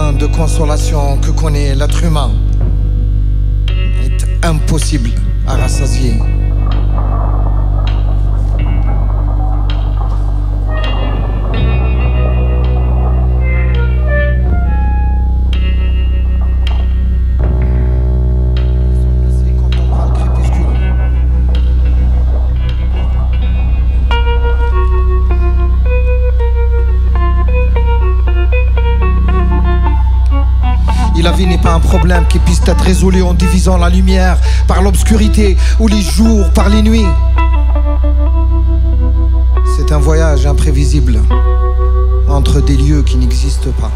besoin de consolation que connaît l'être humain est impossible à rassasier. Et la vie n'est pas un problème qui puisse être résolu en divisant la lumière par l'obscurité ou les jours par les nuits. C'est un voyage imprévisible entre des lieux qui n'existent pas.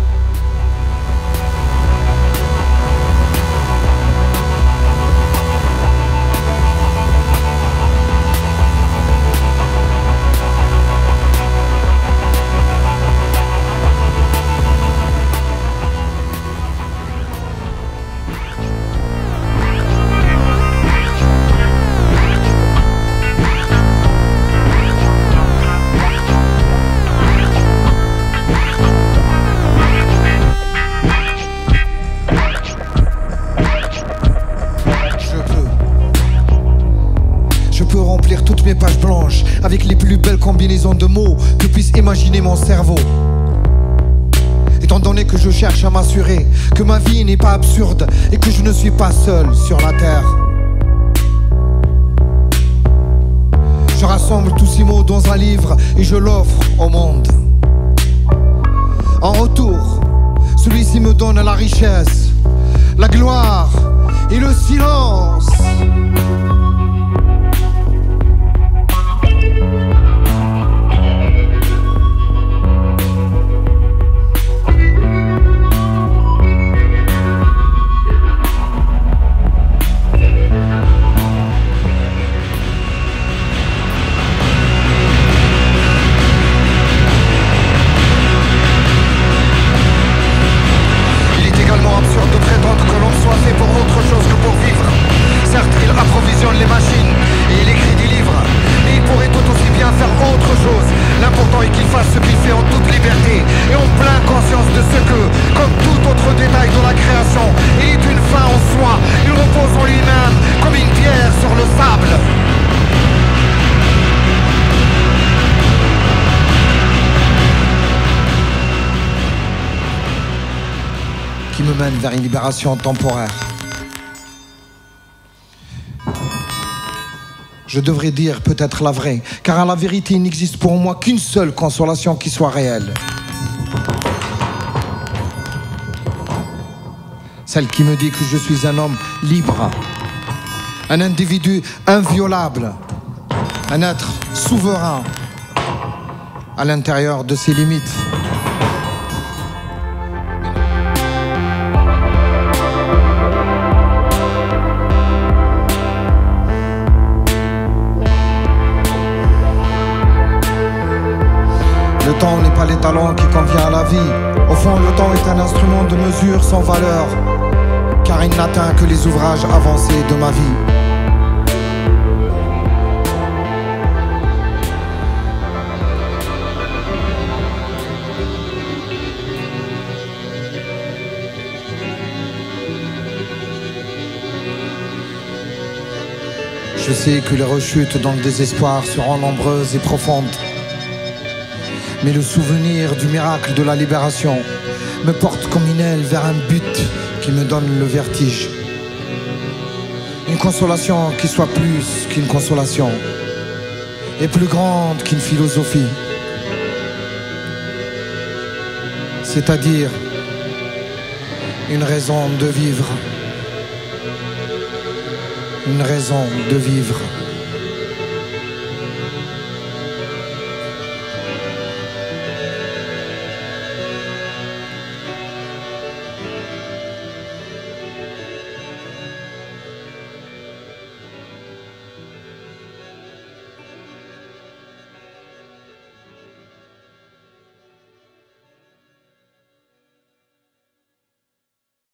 Je peux remplir toutes mes pages blanches avec les plus belles combinaisons de mots que puisse imaginer mon cerveau. Étant donné que je cherche à m'assurer que ma vie n'est pas absurde et que je ne suis pas seul sur la terre. Je rassemble tous ces mots dans un livre et je l'offre au monde. En retour, celui-ci me donne la richesse, la gloire et le silence. Les machines et il écrit des livres, mais il pourrait tout aussi bien faire autre chose. L'important est qu'il fasse ce qu'il fait en toute liberté et en pleine conscience de ce que, comme tout autre détail de la création, il est une fin en soi. Il repose en lui-même comme une pierre sur le sable. Qui me mène vers une libération temporaire. Je devrais dire peut-être la vraie, car à la vérité, il n'existe pour moi qu'une seule consolation qui soit réelle. Celle qui me dit que je suis un homme libre, un individu inviolable, un être souverain à l'intérieur de ses limites. Le temps n'est pas l'étalon qui convient à la vie. Au fond, le temps est un instrument de mesure sans valeur, car il n'atteint que les ouvrages avancés de ma vie. Je sais que les rechutes dans le désespoir seront nombreuses et profondes. Mais le souvenir du miracle de la libération me porte comme une aile vers un but qui me donne le vertige. Une consolation qui soit plus qu'une consolation et plus grande qu'une philosophie. C'est-à-dire une raison de vivre. Une raison de vivre.